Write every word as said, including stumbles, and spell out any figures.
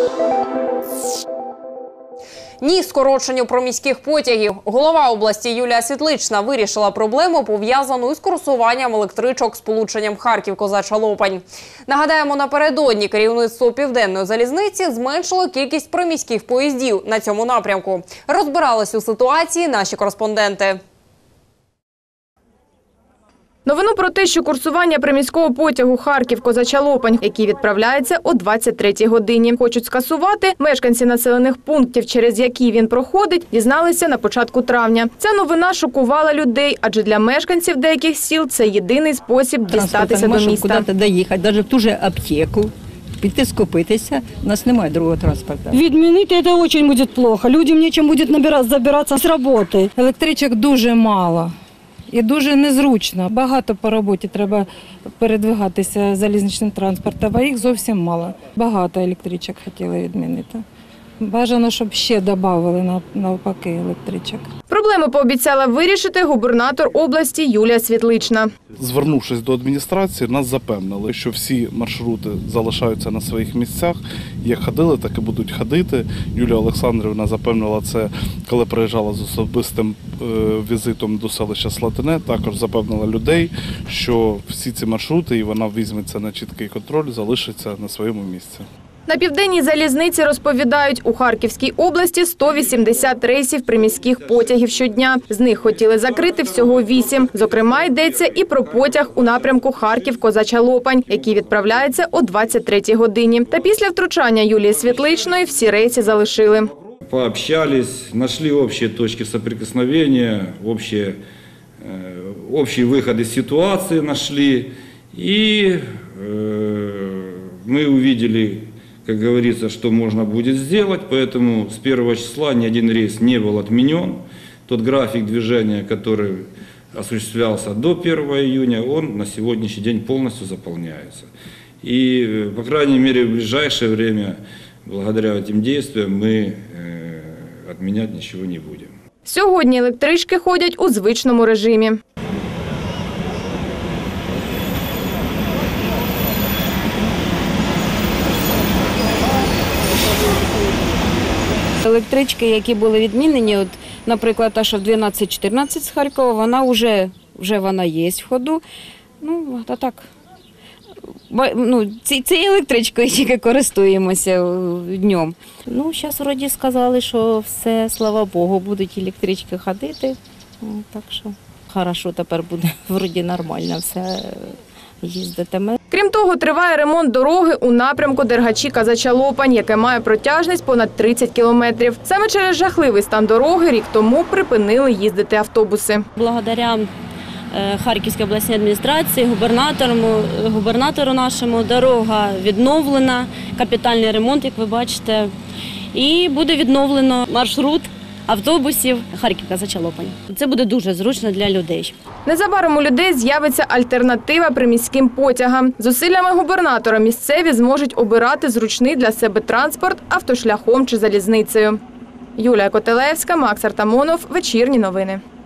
Ні скороченню проміських потягів. Голова області Юлія Світлична вирішила проблему, пов'язану із курсуванням електричок сполученням Харків-Козача Лопань. Нагадаємо, напередодні керівництво Південної залізниці зменшило кількість проміських поїздів на цьому напрямку. Розбирались у ситуації наші кореспонденти. Новину про те, що курсування приміського потягу Харків-Козача Лопань, який відправляється о двадцять третій годині, хочуть скасувати, мешканці населених пунктів, через які він проходить, дізналися на початку травня. Ця новина шокувала людей, адже для мешканців деяких сіл це єдиний спосіб дістатися до міста. Куди-то доїхати, навіть в ту ж аптеку, піти скупитися, у нас немає другого транспорту. Відмінити це дуже буде погано, людям нічим буде набиратися, забиратися з роботи. Електричок дуже мало. І дуже незручно. Багато по роботі треба передвигатися залізничним транспортом, а їх зовсім мало. Багато електричок хотіли відмінити. Бажано, щоб ще додали навпаки електричок. Проблему пообіцяла вирішити губернатор області Юлія Світлична. Звернувшись до адміністрації, нас запевнили, що всі маршрути залишаються на своїх місцях. Як ходили, так і будуть ходити. Юлія Олександрівна запевнила це, коли приїжджала з особистим візитом до селища Слатине. Також запевнила людей, що всі ці маршрути, і вона візьметься на чіткий контроль, залишаться на своєму місці. На Південній залізниці розповідають, у Харківській області сто вісімдесят рейсів приміських потягів щодня. З них хотіли закрити всього вісім. Зокрема, йдеться і про потяг у напрямку Харків-Козача Лопань, який відправляється о двадцять третій годині. Та після втручання Юлії Світличної всі рейси залишили. Пообщались, знайшли общі точки соприкосновення, общі, общий вихід із ситуації знайшли. І ми побачили, как говорится, что можно будет сделать, поэтому с первого числа ни один рейс не был отменен. Тот график движения, который осуществлялся до первого июня, он на сегодняшний день полностью заполняется. И, по крайней мере, в ближайшее время, благодаря этим действиям, мы отменять ничего не будем. Сьогодні електрички ходять у звичному режимі. Електрички, які були відмінені, от, наприклад, та, що в дванадцять чотирнадцять з Харкова, вона вже, вже вона є в ходу. Ну, а так, ну, цією електричкою тільки користуємося днем. Ну, зараз вроді сказали, що все, слава Богу, будуть електрички ходити. Так що, хорошо, тепер буде вроді нормально все їздитиме. Крім того, триває ремонт дороги у напрямку Дергачі-Козача Лопань, яке має протяжність понад тридцять кілометрів. Саме через жахливий стан дороги рік тому припинили їздити автобуси. Благодаря Харківській обласній адміністрації, губернатору, губернатору нашому дорога відновлена, капітальний ремонт, як ви бачите, і буде відновлено маршрут автобусів Харків-Козача Лопань. Це буде дуже зручно для людей. Незабаром у людей з'явиться альтернатива приміським потягам. Зусиллями губернатора місцеві зможуть обирати зручний для себе транспорт автошляхом чи залізницею. Юлія Котелевська, Макс Артамонов. Вечірні новини.